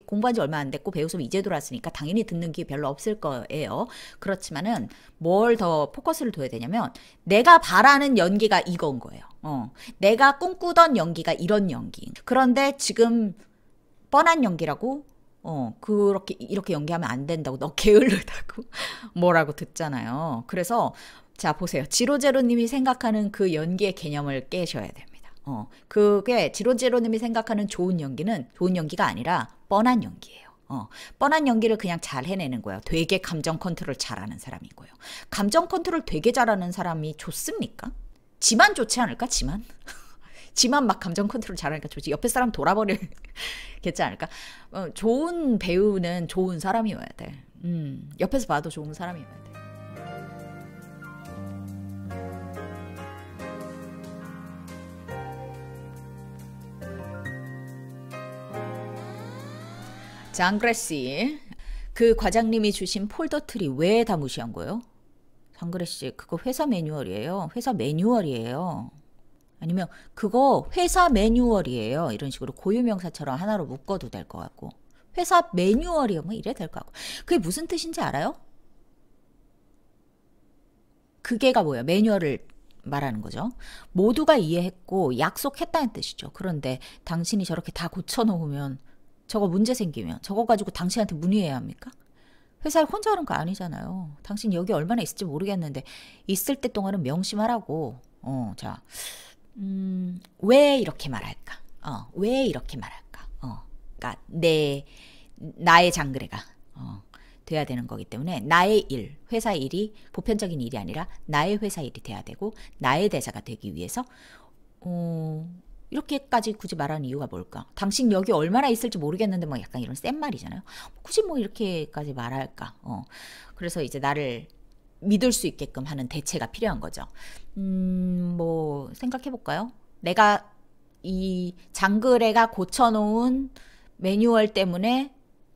공부한 지 얼마 안 됐고 배우 수업 이제 들어왔으니까 당연히 듣는 기회 별로 없을 거예요. 그렇지만은 뭘 더 포커스를 둬야 되냐면 내가 바라는 연기가 이건 거예요. 내가 꿈꾸던 연기가 이런 연기. 그런데 지금 뻔한 연기라고 그렇게 이렇게 연기하면 안 된다고 너 게을르다고 뭐라고 듣잖아요. 그래서 자 보세요. 지로제로님이 생각하는 그 연기의 개념을 깨셔야 됩니다. 그게 지로제로님이 생각하는 좋은 연기는 좋은 연기가 아니라 뻔한 연기예요. 뻔한 연기를 그냥 잘 해내는 거예요. 되게 감정 컨트롤 잘하는 사람이고요. 감정 컨트롤 되게 잘하는 사람이 좋습니까? 지만 좋지 않을까? 지만? 지만 막 감정 컨트롤 잘하니까 좋지. 옆에 사람 돌아버리겠지 않을까? 좋은 배우는 좋은 사람이어야 돼. 옆에서 봐도 좋은 사람이어야 돼. 장그레씨, 그 과장님이 주신 폴더트리 왜 다 무시한 거예요? 장그레씨, 그거 회사 매뉴얼이에요. 회사 매뉴얼이에요. 아니면 그거 회사 매뉴얼이에요. 이런 식으로 고유명사처럼 하나로 묶어도 될 것 같고. 회사 매뉴얼이요. 뭐 이래 될 것 같고. 그게 무슨 뜻인지 알아요? 그게가 뭐야? 매뉴얼을 말하는 거죠. 모두가 이해했고 약속했다는 뜻이죠. 그런데 당신이 저렇게 다 고쳐놓으면 저거 문제 생기면 저거 가지고 당신한테 문의해야 합니까? 회사에 혼자 하는 거 아니잖아요. 당신 여기 얼마나 있을지 모르겠는데 있을 때 동안은 명심하라고. 자, 왜 이렇게 말할까? 왜 이렇게 말할까? 그러니까 나의 장그래가 돼야 되는 거기 때문에 나의 일, 회사 일이 보편적인 일이 아니라 나의 회사 일이 돼야 되고 나의 대사가 되기 위해서 이렇게까지 굳이 말하는 이유가 뭘까? 당신 여기 얼마나 있을지 모르겠는데 뭐 약간 이런 센 말이잖아요. 굳이 뭐 이렇게까지 말할까? 그래서 이제 나를 믿을 수 있게끔 하는 대체가 필요한 거죠. 뭐 생각해 볼까요? 내가 이 장그래가 고쳐놓은 매뉴얼 때문에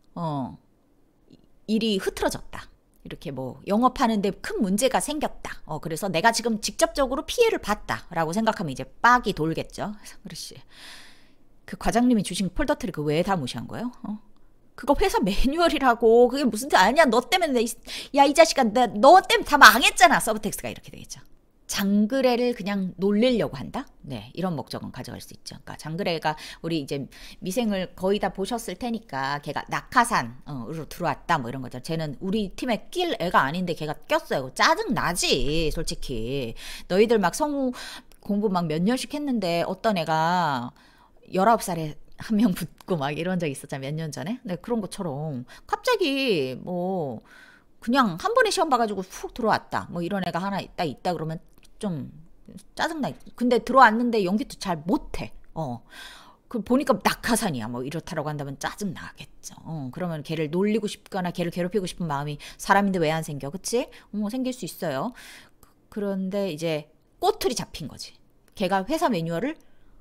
일이 흐트러졌다. 이렇게 뭐 영업하는데 큰 문제가 생겼다. 그래서 내가 지금 직접적으로 피해를 봤다라고 생각하면 이제 빡이 돌겠죠. 그렇지. 그 과장님이 주신 폴더트리 그 왜 다 무시한 거예요? 그거 회사 매뉴얼이라고. 그게 무슨 뜻 아니야? 너 때문에 야 이 자식아 너 때문에 다 망했잖아. 서브텍스트가 이렇게 되겠죠. 장그래를 그냥 놀리려고 한다? 네, 이런 목적은 가져갈 수 있죠. 그러니까 장그래가 우리 이제 미생을 거의 다 보셨을 테니까 걔가 낙하산으로 들어왔다 뭐 이런 거죠. 쟤는 우리 팀에 낄 애가 아닌데 걔가 꼈어요. 짜증 나지, 솔직히. 너희들 막 성우 공부 막 몇 년씩 했는데 어떤 애가 19살에 한 명 붙고 막 이런 적 있었잖아, 몇 년 전에. 네, 그런 것처럼 갑자기 뭐 그냥 한 번에 시험 봐가지고 훅 들어왔다. 뭐 이런 애가 하나 있다 그러면 좀 짜증나. 근데 들어왔는데 연기도 잘 못해. 그 보니까 낙하산이야. 뭐 이렇다라고 한다면 짜증 나겠죠. 그러면 걔를 놀리고 싶거나 걔를 괴롭히고 싶은 마음이 사람인데 왜 안 생겨? 그치? 생길 수 있어요. 그런데 이제 꼬투리 잡힌 거지. 걔가 회사 매뉴얼을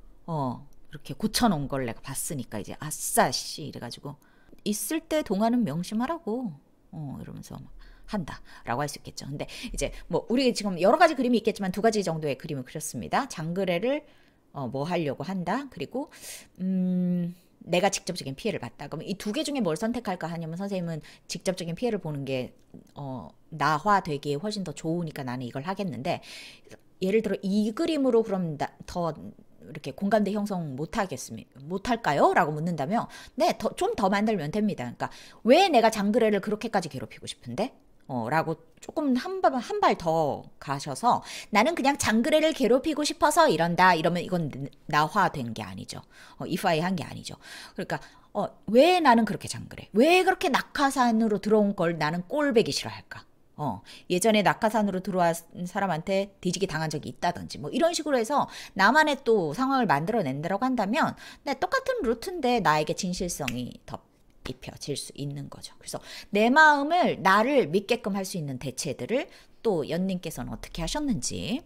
이렇게 고쳐놓은 걸 내가 봤으니까 이제 아싸 씨 이래가지고 있을 때 동안은 명심하라고 이러면서 한다라고 할 수 있겠죠. 근데 이제 뭐 우리 지금 여러 가지 그림이 있겠지만 두 가지 정도의 그림을 그렸습니다. 장그래를 뭐 하려고 한다. 그리고 내가 직접적인 피해를 봤다. 그러면 이 두 개 중에 뭘 선택할까 하냐면 선생님은 직접적인 피해를 보는 게 나화되기에 훨씬 더 좋으니까 나는 이걸 하겠는데 예를 들어 이 그림으로 그럼 더 이렇게 공감대 형성 못할까요? 라고 묻는다면 네, 좀 더 만들면 됩니다. 그러니까 왜 내가 장그래를 그렇게까지 괴롭히고 싶은데? 라고 조금 한 발 더 가셔서 나는 그냥 장그래를 괴롭히고 싶어서 이런다. 이러면 이건 나화된 게 아니죠. 이파이 한 게 아니죠. 그러니까 왜 나는 그렇게 장그래? 왜 그렇게 낙하산으로 들어온 걸 나는 꼴배기 싫어할까? 예전에 낙하산으로 들어온 사람한테 뒤지게 당한 적이 있다든지 뭐 이런 식으로 해서 나만의 또 상황을 만들어낸다고 한다면 네, 똑같은 루트인데 나에게 진실성이 더 입혀질 수 있는 거죠. 그래서 내 마음을 나를 믿게끔 할 수 있는 대체들을 또 연님께서는 어떻게 하셨는지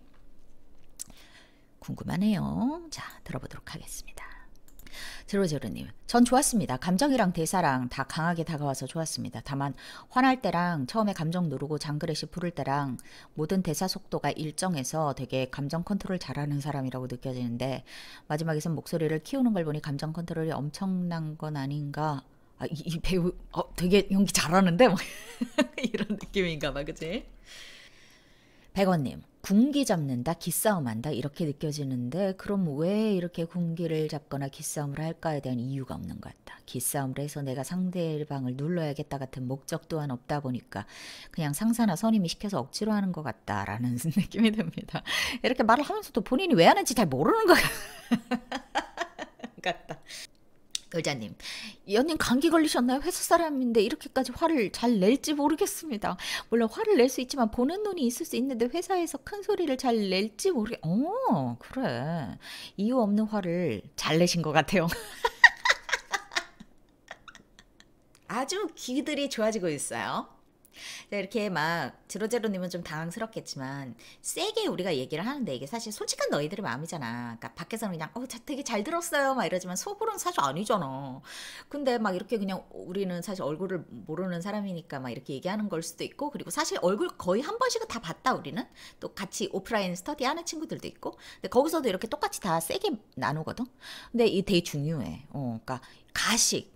궁금하네요. 자, 들어보도록 하겠습니다. 제로제로님, 전 좋았습니다. 감정이랑 대사랑 다 강하게 다가와서 좋았습니다. 다만 화날 때랑 처음에 감정 누르고 장그래시 부를 때랑 모든 대사 속도가 일정해서 되게 감정 컨트롤 잘하는 사람이라고 느껴지는데 마지막에선 목소리를 키우는 걸 보니 감정 컨트롤이 엄청난 건 아닌가 아, 이 배우 되게 연기 잘하는데 뭐 이런 느낌인가 봐, 그치? 백원님, 군기 잡는다, 기싸움한다 이렇게 느껴지는데 그럼 왜 이렇게 군기를 잡거나 기싸움을 할까에 대한 이유가 없는 것 같다. 기싸움을 해서 내가 상대방을 눌러야겠다 같은 목적 또한 없다 보니까 그냥 상사나 선임이 시켜서 억지로 하는 것 같다라는 느낌이 듭니다. 이렇게 말을 하면서도 본인이 왜 하는지 잘 모르는 것 같다. 의자님, 연님 감기 걸리셨나요? 회사 사람인데 이렇게까지 화를 잘 낼지 모르겠습니다. 물론 화를 낼 수 있지만 보는 눈이 있을 수 있는데 회사에서 큰 소리를 잘 낼지 그래. 이유 없는 화를 잘 내신 것 같아요. 아주 기들이 좋아지고 있어요. 이렇게 막 지로제로님은 좀 당황스럽겠지만 세게 우리가 얘기를 하는데 이게 사실 솔직한 너희들의 마음이잖아. 그러니까 밖에서는 그냥 되게 잘 들었어요 막 이러지만 속으로는 사실 아니잖아. 근데 막 이렇게 그냥 우리는 사실 얼굴을 모르는 사람이니까 막 이렇게 얘기하는 걸 수도 있고 그리고 사실 얼굴 거의 한 번씩은 다 봤다 우리는. 또 같이 오프라인 스터디하는 친구들도 있고. 근데 거기서도 이렇게 똑같이 다 세게 나누거든. 근데 이게 되게 중요해. 그러니까 가식.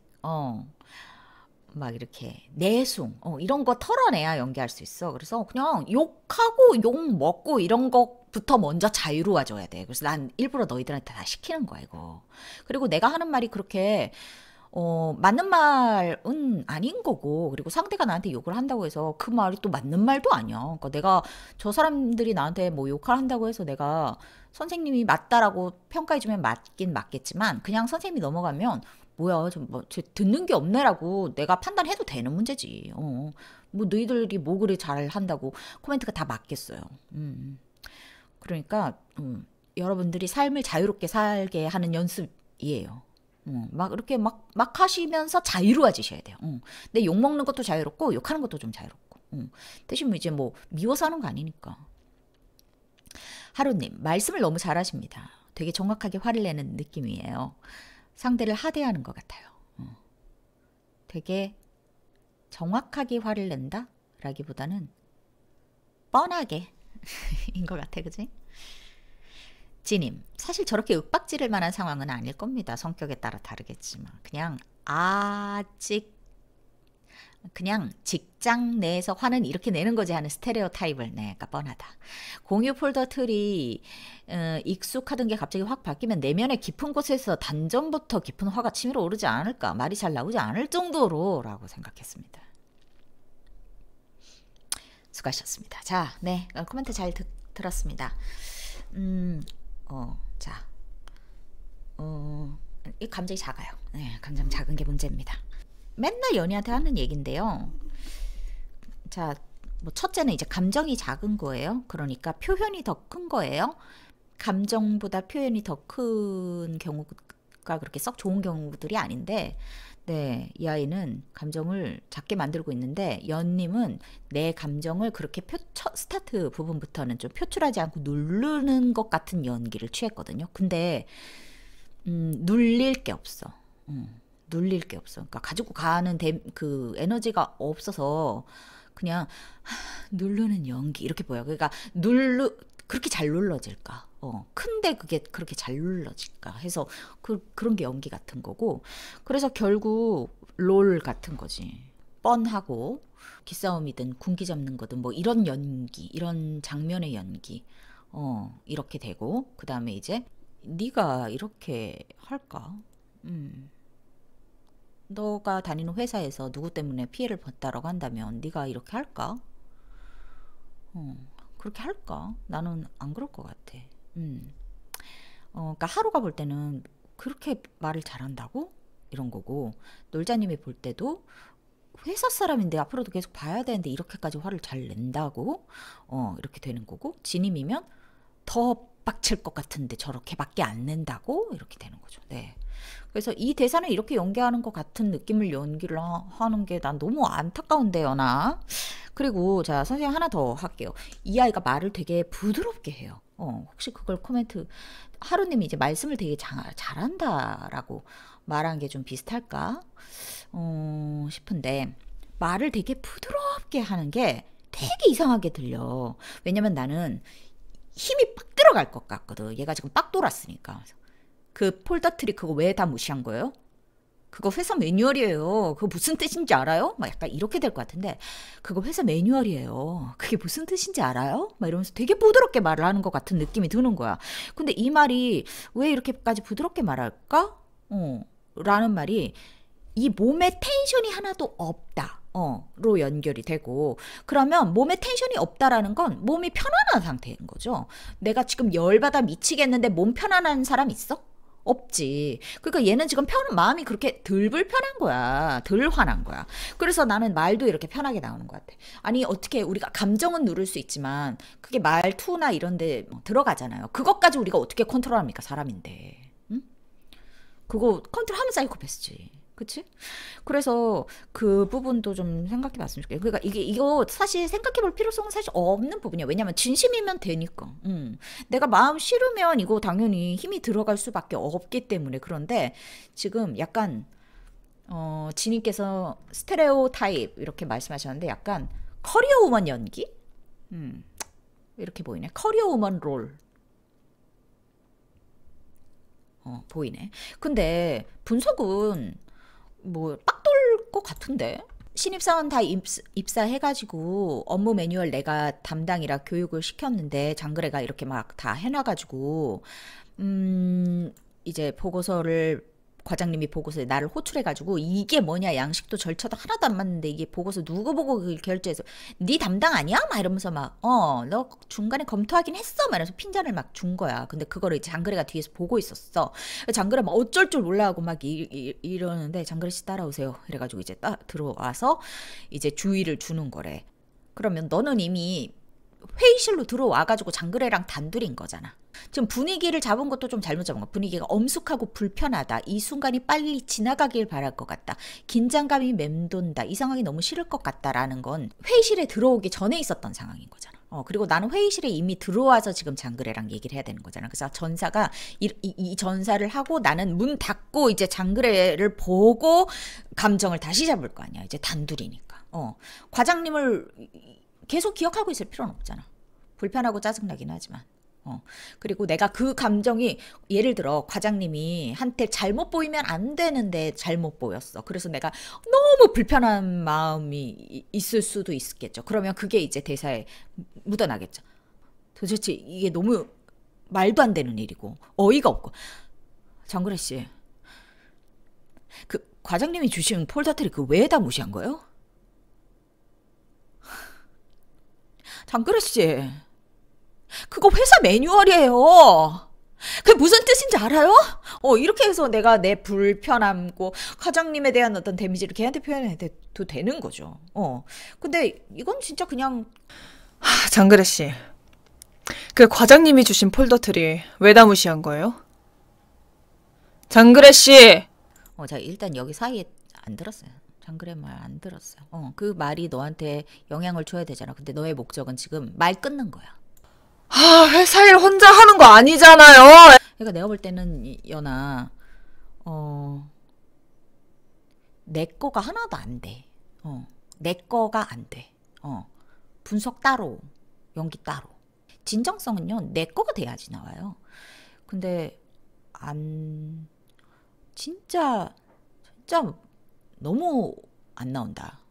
막 이렇게 내숭 이런 거 털어내야 연기할 수 있어. 그래서 그냥 욕하고 욕 먹고 이런 것부터 먼저 자유로워져야 돼. 그래서 난 일부러 너희들한테 다 시키는 거야 이거. 그리고 내가 하는 말이 그렇게 맞는 말은 아닌 거고 그리고 상대가 나한테 욕을 한다고 해서 그 말이 또 맞는 말도 아니야. 그러니까 내가 저 사람들이 나한테 뭐 욕을 한다고 해서 내가 선생님이 맞다라고 평가해주면 맞긴 맞겠지만 그냥 선생님이 넘어가면 뭐야 뭐 듣는 게 없네라고 내가 판단해도 되는 문제지. 뭐 너희들이 뭐 그래 잘한다고 코멘트가 다 맞겠어요. 그러니까 여러분들이 삶을 자유롭게 살게 하는 연습이에요. 막 이렇게 막 하시면서 자유로워지셔야 돼요. 근데 욕 먹는 것도 자유롭고 욕하는 것도 좀 자유롭고. 대신 뭐 이제 뭐 미워서 하는 거 아니니까. 하루님, 말씀을 너무 잘하십니다. 되게 정확하게 화를 내는 느낌이에요. 상대를 하대하는 것 같아요. 되게 정확하게 화를 낸다? 라기보다는 뻔하게 인 것 같아, 그지? 지님, 사실 저렇게 윽박지를 만한 상황은 아닐 겁니다. 성격에 따라 다르겠지만. 그냥 직장 내에서 화는 이렇게 내는 거지 하는 스테레오 타입을 내가 뻔하다. 공유 폴더 틀이 익숙하던 게 갑자기 확 바뀌면 내면의 깊은 곳에서 단전부터 깊은 화가 치밀어 오르지 않을까. 말이 잘 나오지 않을 정도로 라고 생각했습니다. 수고하셨습니다. 자, 네, 코멘트 잘 들었습니다. 이 감정이 작아요. 네, 감정 작은 게 문제입니다. 맨날 연희한테 하는 얘긴데요. 자, 뭐 첫째는 이제 감정이 작은 거예요. 그러니까 표현이 더 큰 거예요. 감정보다 표현이 더 큰 경우가 그렇게 썩 좋은 경우들이 아닌데, 네, 이 아이는 감정을 작게 만들고 있는데 연님은 내 감정을 그렇게 스타트 부분부터는 좀 표출하지 않고 누르는 것 같은 연기를 취했거든요. 근데 눌릴 게 없어. 눌릴 게 없어. 그러니까 가지고 가는 그 에너지가 없어서 그냥 누르는 연기 이렇게 보여. 그러니까 그렇게 잘 눌러질까? 큰데 그게 그렇게 잘 눌러질까? 해서 그런 게 연기 같은 거고. 그래서 결국 롤 같은 거지. 뻔하고 기싸움이든 군기 잡는 거든 뭐 이런 연기, 이런 장면의 연기. 이렇게 되고 그다음에 이제 네가 이렇게 할까? 너가 다니는 회사에서 누구 때문에 피해를 봤다라고 한다면 네가 이렇게 할까? 그렇게 할까? 나는 안 그럴 것 같아. 그러니까 하루가 볼 때는 그렇게 말을 잘한다고? 이런 거고 놀자님이 볼 때도 회사 사람인데 앞으로도 계속 봐야 되는데 이렇게까지 화를 잘 낸다고? 이렇게 되는 거고 지님이면 더 빡칠 것 같은데 저렇게밖에 안 낸다고? 이렇게 되는 거죠. 네. 그래서 이 대사는 이렇게 연기하는 것 같은 느낌을 연기를 하는 게 난 너무 안타까운데요, 나. 그리고 자, 선생님 하나 더 할게요. 이 아이가 말을 되게 부드럽게 해요. 혹시 그걸 코멘트 하루님이 이제 말씀을 되게 잘한다라고 말한 게 좀 비슷할까 싶은데 말을 되게 부드럽게 하는 게 되게 이상하게 들려. 왜냐면 나는 힘이 빡 들어갈 것 같거든. 얘가 지금 빡 돌았으니까. 그 폴더 트릭 그거 왜 다 무시한 거예요? 그거 회사 매뉴얼이에요. 그거 무슨 뜻인지 알아요? 막 약간 이렇게 될 것 같은데, 그거 회사 매뉴얼이에요. 그게 무슨 뜻인지 알아요? 막 이러면서 되게 부드럽게 말을 하는 것 같은 느낌이 드는 거야. 근데 이 말이 왜 이렇게까지 부드럽게 말할까? 라는 말이 이 몸에 텐션이 하나도 없다. 로 연결이 되고, 그러면 몸에 텐션이 없다라는 건 몸이 편안한 상태인 거죠. 내가 지금 열받아 미치겠는데 몸 편안한 사람 있어? 없지. 그러니까 얘는 지금 마음이 그렇게 덜 불편한 거야. 덜 화난 거야. 그래서 나는 말도 이렇게 편하게 나오는 것 같아. 아니, 어떻게 우리가 감정은 누를 수 있지만 그게 말투나 이런 데 들어가잖아요. 그것까지 우리가 어떻게 컨트롤합니까? 사람인데. 응? 그거 컨트롤하면 사이코패스지. 그치? 그래서 그 부분도 좀 생각해 봤으면 좋겠어요. 그러니까 이거 사실 생각해 볼 필요성은 사실 없는 부분이야. 왜냐면 진심이면 되니까. 내가 마음 싫으면 이거 당연히 힘이 들어갈 수밖에 없기 때문에. 그런데 지금 약간, 지님께서 스테레오 타입 이렇게 말씀하셨는데 약간 커리어 우먼 연기? 이렇게 보이네. 커리어 우먼 롤. 보이네. 근데 분석은 뭐 빡 돌 것 같은데 신입사원 다 입사해가지고 업무 매뉴얼 내가 담당이라 교육을 시켰는데 장그래가 이렇게 막 다 해놔가지고 이제 과장님이 보고서에 나를 호출해가지고 이게 뭐냐 양식도 절차도 하나도 안 맞는데 이게 보고서 누구 보고 그걸 결제해서 네 담당 아니야? 막 이러면서 막 너 중간에 검토하긴 했어? 막 이러면서 핀잔을 막 준 거야. 근데 그거를 이제 장그래가 뒤에서 보고 있었어. 장그래 막 어쩔 줄 몰라 하고 막 이러는데 장그래 씨 따라오세요. 이래가지고 이제 들어와서 이제 주의를 주는 거래. 그러면 너는 이미 회의실로 들어와가지고 장그래랑 단둘인 거잖아. 지금 분위기를 잡은 것도 좀 잘못 잡은 거. 분위기가 엄숙하고 불편하다. 이 순간이 빨리 지나가길 바랄 것 같다. 긴장감이 맴돈다. 이 상황이 너무 싫을 것 같다라는 건 회의실에 들어오기 전에 있었던 상황인 거잖아. 그리고 나는 회의실에 이미 들어와서 지금 장그래랑 얘기를 해야 되는 거잖아. 그래서 전사가 이 전사를 하고 나는 문 닫고 이제 장그래를 보고 감정을 다시 잡을 거 아니야. 이제 단둘이니까. 과장님을 계속 기억하고 있을 필요는 없잖아. 불편하고 짜증나긴 하지만. 그리고 내가 그 감정이 예를 들어 과장님이 한테 잘못 보이면 안 되는데 잘못 보였어. 그래서 내가 너무 불편한 마음이 있을 수도 있겠죠. 그러면 그게 이제 대사에 묻어나겠죠. 도대체 이게 너무 말도 안 되는 일이고 어이가 없고. 장그래 씨, 그 과장님이 주신 폴더트리 그 왜다 무시한 거예요? 장그래 씨, 그거 회사 매뉴얼이에요. 그게 무슨 뜻인지 알아요? 이렇게 해서 내가 내 불편함고 과장님에 대한 어떤 데미지를 걔한테 표현해도 되는 거죠. 근데 이건 진짜 그냥 장그래 씨, 그 과장님이 주신 폴더트리 왜 다 무시한 거예요? 장그래 씨! 자, 일단 여기 사이에 안 들었어요. 장그래 말 안 들었어요. 그 말이 너한테 영향을 줘야 되잖아. 근데 너의 목적은 지금 말 끊는 거야. 회사 일 혼자 하는 거 아니잖아요. 그러니까 내가 볼 때는 연아, 내 거가 하나도 안 돼. 내 거가 안 돼. 분석 따로, 연기 따로. 진정성은요, 내 거가 돼야지 나와요. 근데 진짜 너무 안 나온다.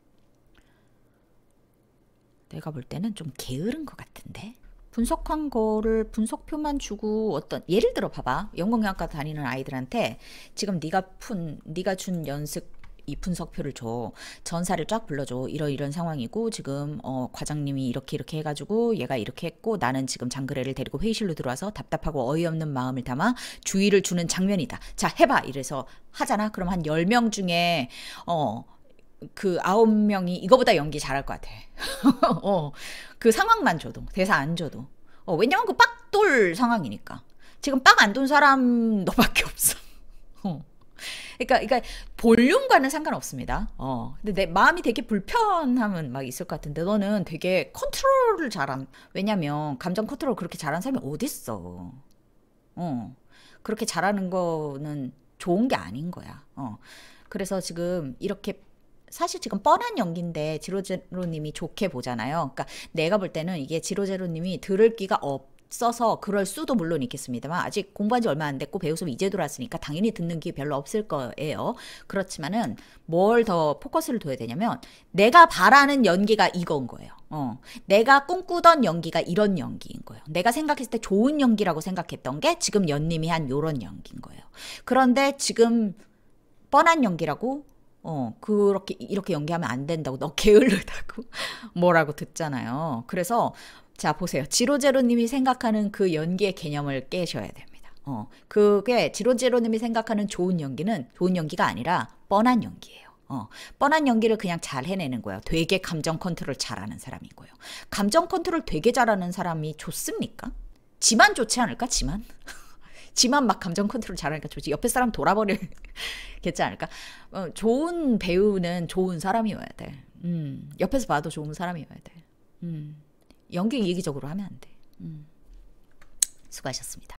내가 볼 때는 좀 게으른 것 같은데. 분석한 거를 분석표만 주고 예를 들어 봐봐. 연극영화과 다니는 아이들한테 지금 네가 준 연습 이 분석표를 줘. 전사를 쫙 불러줘. 이런 상황이고 지금 과장님이 이렇게 해가지고 얘가 이렇게 했고 나는 지금 장그래를 데리고 회의실로 들어와서 답답하고 어이없는 마음을 담아 주의를 주는 장면이다. 자, 해봐. 이래서 하잖아. 그럼 한 10명 중에 그 9명이 이거보다 연기 잘할 것 같아. 그 상황만 줘도, 대사 안 줘도. 왜냐면 그 빡돌 상황이니까. 지금 빡 안 돈 사람 너밖에 없어. 그러니까 볼륨과는 상관없습니다. 근데 내 마음이 되게 불편함은 막 있을 것 같은데 너는 되게 컨트롤을 왜냐면 감정 컨트롤 그렇게 잘하는 사람이 어딨어. 그렇게 잘하는 거는 좋은 게 아닌 거야. 그래서 지금 이렇게 사실 지금 뻔한 연기인데 지로제로님이 좋게 보잖아요. 그러니까 내가 볼 때는 이게 지로제로님이 들을 기가 써서 그럴 수도 물론 있겠습니다만 아직 공부한 지 얼마 안 됐고 배우 수업 이제 들어왔으니까 당연히 듣는 기회 별로 없을 거예요. 그렇지만은 뭘 더 포커스를 둬야 되냐면 내가 바라는 연기가 이건 거예요. 내가 꿈꾸던 연기가 이런 연기인 거예요. 내가 생각했을 때 좋은 연기라고 생각했던 게 지금 연님이 한 요런 연기인 거예요. 그런데 지금 뻔한 연기라고 그렇게 이렇게 연기하면 안 된다고 너 게을르다고 뭐라고 듣잖아요. 그래서 자 보세요. 지로제로님이 생각하는 그 연기의 개념을 깨셔야 됩니다. 그게 지로제로님이 생각하는 좋은 연기는 좋은 연기가 아니라 뻔한 연기예요. 뻔한 연기를 그냥 잘 해내는 거예요. 되게 감정 컨트롤 잘하는 사람인 거예요. 감정 컨트롤 되게 잘하는 사람이 좋습니까? 지만 좋지 않을까? 지만? 지만 막 감정 컨트롤 잘하니까 좋지. 옆에 사람 돌아버리겠지 않을까? 좋은 배우는 좋은 사람이어야 돼. 옆에서 봐도 좋은 사람이어야 돼. 연기 이기적으로 하면 안 돼. 수고하셨습니다.